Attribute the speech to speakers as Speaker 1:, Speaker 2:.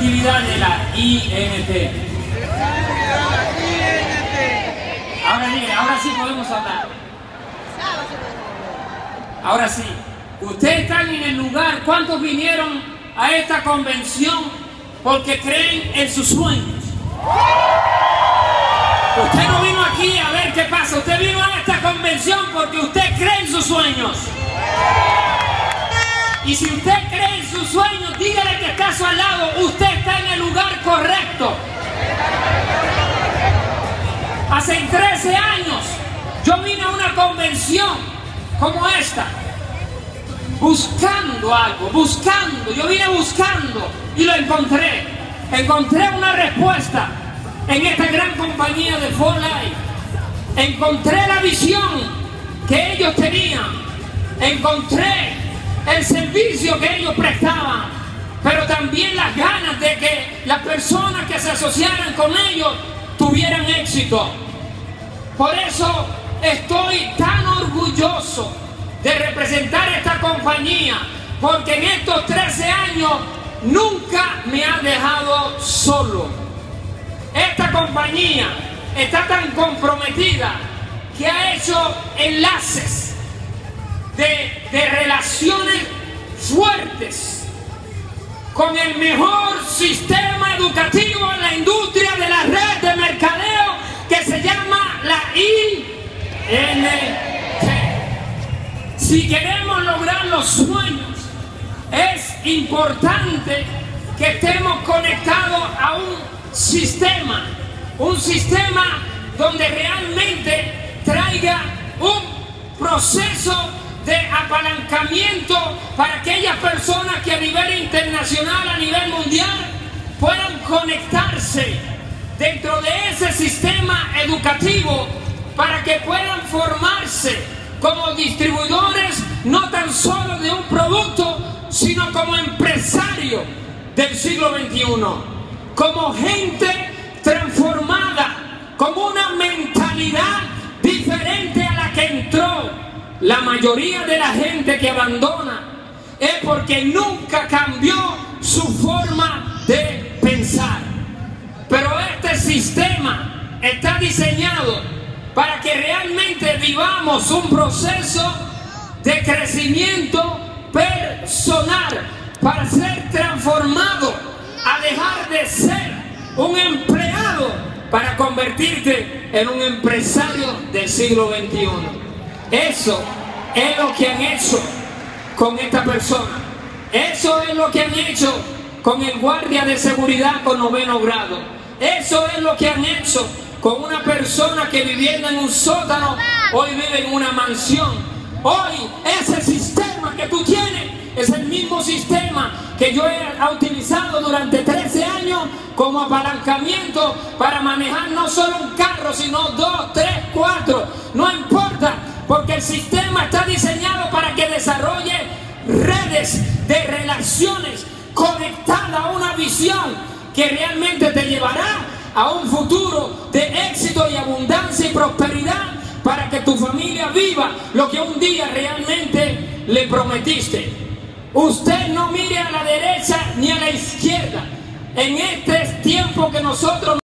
Speaker 1: actividad de la INT. Ahora sí podemos hablar. Ahora sí. Ustedes están en el lugar. ¿Cuántos vinieron a esta convención porque creen en sus sueños? Usted no vino aquí a ver qué pasa. Usted vino a esta convención porque usted cree en sus sueños. Y si usted cree en sus sueños, dígale que está a su lado. Usted está en el lugar correcto. Hace 13 años yo vine a una convención como esta, buscando algo, yo vine buscando y lo encontré. Encontré una respuesta en esta gran compañía de 4Life. Encontré la visión que ellos tenían, encontré el servicio que ellos prestaban, pero también las ganas de que las personas que se asociaran con ellos tuvieran éxito. Por eso estoy tan orgulloso de representar esta compañía, porque en estos 13 años nunca me ha dejado solo. Esta compañía está tan comprometida que ha hecho enlaces de relaciones fuertes con el mejor sistema educativo en la industria de la red de mercadeo que se llama la INT. Si queremos lograr los sueños, es importante que estemos conectados a un sistema donde realmente traiga un proceso de apalancamiento para aquellas personas que a nivel internacional, a nivel mundial, puedan conectarse dentro de ese sistema educativo para que puedan formarse como distribuidores no tan solo de un producto, sino como empresarios del siglo XXI, como gente transformada, como una mentalidad diferente a la que entró. La mayoría de la gente que abandona es porque nunca cambió su forma de pensar. Pero este sistema está diseñado para que realmente vivamos un proceso de crecimiento personal, para ser transformado, a dejar de ser un empleado para convertirte en un empresario del siglo XXI. Eso es lo que han hecho con esta persona. Eso es lo que han hecho con el guardia de seguridad con 9º grado. Eso es lo que han hecho con una persona que viviendo en un sótano hoy vive en una mansión. Hoy ese sistema que tú tienes es el mismo sistema que yo he utilizado durante 13 años como apalancamiento para manejar no solo un carro, sino 2, 3, 4. No importa, porque el sistema está diseñado para que desarrolle redes de relaciones conectadas a una visión que realmente te llevará a un futuro de éxito y abundancia y prosperidad, para que tu familia viva lo que un día realmente le prometiste. Usted no mire a la derecha ni a la izquierda. En este tiempo que nosotros